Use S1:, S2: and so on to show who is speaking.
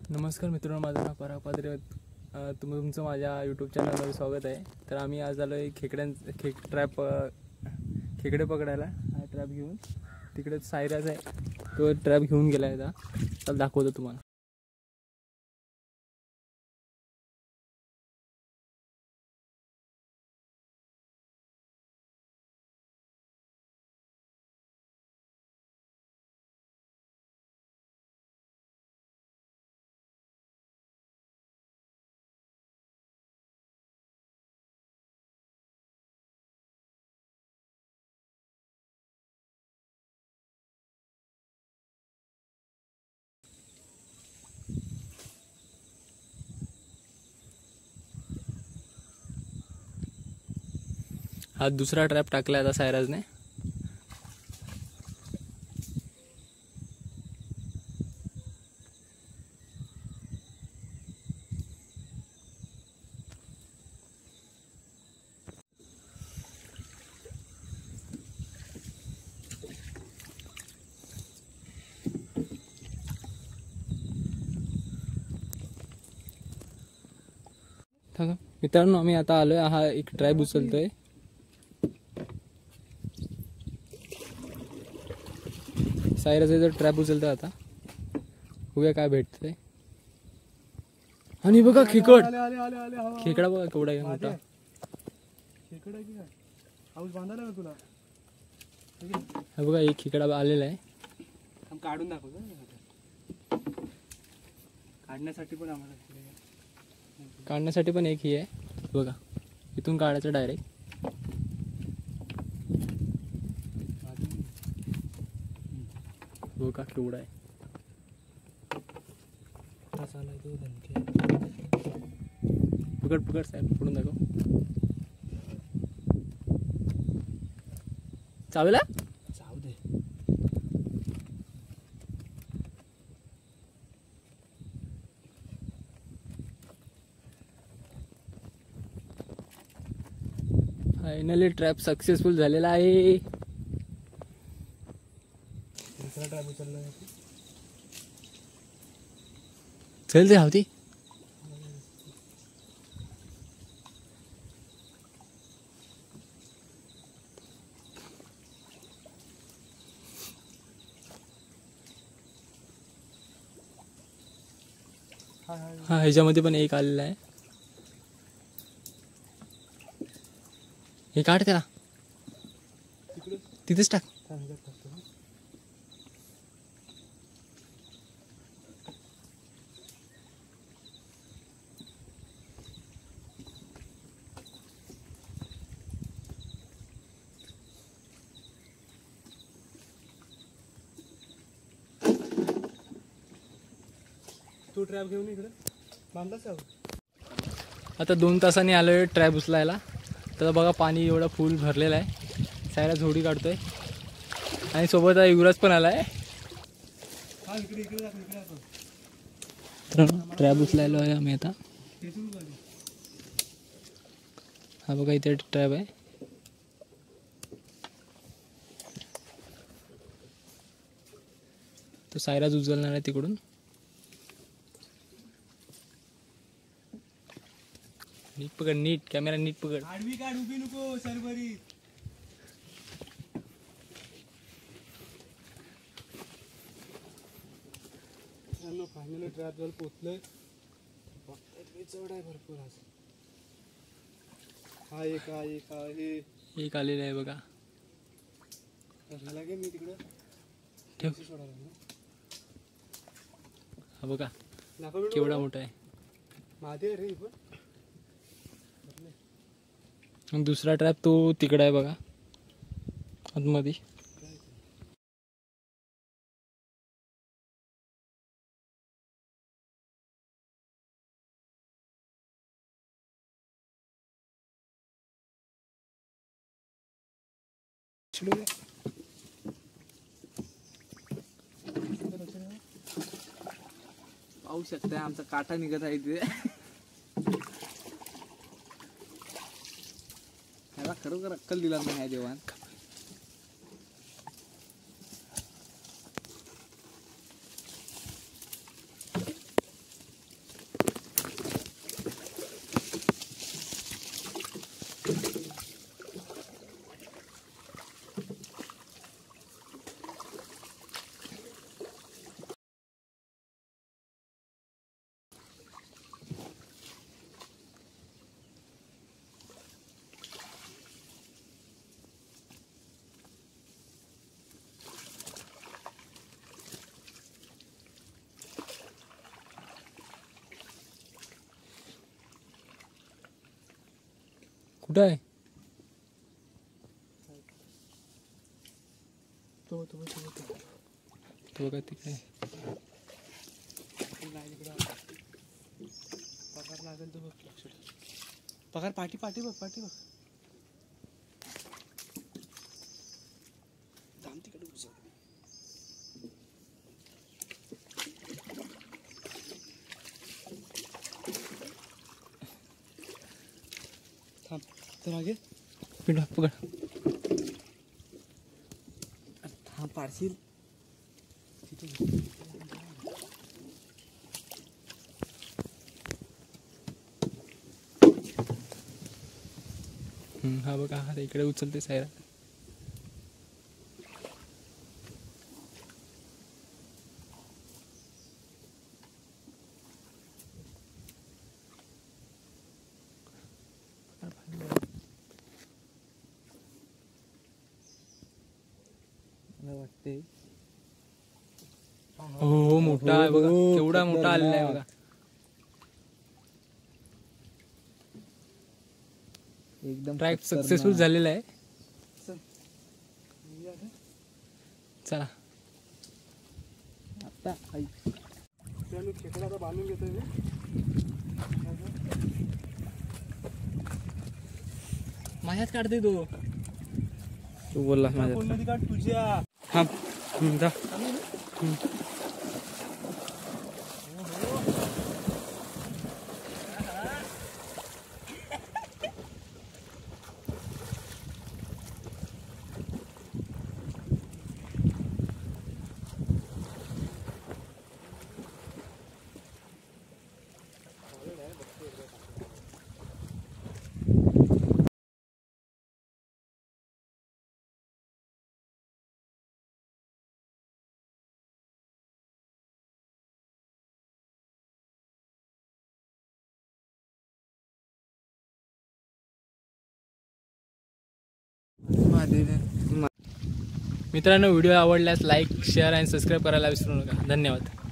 S1: नमस्कार मित्रांनो, माझं नाव पराग पात्रे. तुमचं माझ्या यूट्यूब चॅनलवर स्वागत आहे. तर आम्ही आज आलो आहे खेकडे पकडायला. हा ट्रॅप घेऊन तिकडे सायराज आहे, तो ट्रॅप घेऊन गेला आहे. आता दाखवतो तुम्हाला. हा दुसरा ट्रॅप टाकला आता सायराजने. मित्रांनो, आम्ही आता आलोय. हा एक ट्रॅप उचलतोय. सायराजचा ट्रॅप उचलतोय आता. बघूया काय भेटतंय. आणि बघा खेकड. खेकडा बघा केवढा आहे मोठा.
S2: खेकडा की काय हाऊस बांधायला का तुला?
S1: हा बघा एक खेकडा आलेला आहे.
S2: काढून दाखवतो. काढण्यासाठी पण आम्हाला
S1: काढण्यासाठी पण एक ही आहे बघा. इथून काढायचं डायरेक्ट. बघा केवढा आहे. पकड पकड साहेब, पकडून दाखव. चावेला
S2: जाऊ दे.
S1: फायनली ट्रॅप सक्सेसफुल झालेला आहे.
S2: दुसरा ट्रॅप उचलला.
S1: चल ते होती. हा ह्याच्यामध्ये पण एक आलेला आहे. हे काढ त्याला, तिथेच टाक.
S2: तू ट्रॅप घेऊन इकडे बांधलास.
S1: आता 2 तासांनी आलोय ट्रॅप उचलायला. तर बघा पाणी एवढं फुल भरलेलं आहे. सायरा झोडी काढतोय आणि सोबत युवराज पण आलाय. ट्रॅप उचलायला आहे आम्ही आता. हा बघा इथे ट्रॅप आहे. तो सायराज उचलणार आहे तिकडून. नीट पकड, नीट कॅमेरा नीट पकड.
S2: आडवी काढ, उभी नको सरबरी. फायनली ट्रॅप जवळ पोचलोय. चढ आहे भरपूर. आज हा एक
S1: आलेला आहे बघा.
S2: लागे मी तिकडे
S1: ठेव. हा बघा केवढा मोठा आहे.
S2: माझे रे
S1: पण दुसरा ट्रॅप तो तिकडे आहे बघा आतमध्ये.
S2: पाहू शकता आमचा काटा निघत आहे इथे. ह्याला खरोखर अक्कल दिला नाही ह्या देवान.
S1: कुठं आहे
S2: तो
S1: तो बघा तिकडे
S2: पगार लागेल तर बघ लक्ष ठेव. पगार पाठी पाठी बघ पाठी बघ. थांब तिकडे घुसा. थांब तर मागे
S1: पिंड पकड.
S2: थांब पारशील तिथे.
S1: हा बघा हा इकडे उचलते सायरा.
S2: वाटते
S1: हो मोठा आहे बघा केवढा मोठा आलेला आहे बघा.
S2: एकदम
S1: ट्रॅक सक्सेसफुल झालेला आहे. चला
S2: आता मी खेकडा आता बांधून घेतोय मी.
S1: माझ्याच काढते तो.
S2: तू बोलला माझ्या काढ तुझ्या. हा जा.
S1: मित्रांनो व्हिडिओ आवडल्यास लाईक शेअर आणि सबस्क्राईब करायला विसरू नका. धन्यवाद.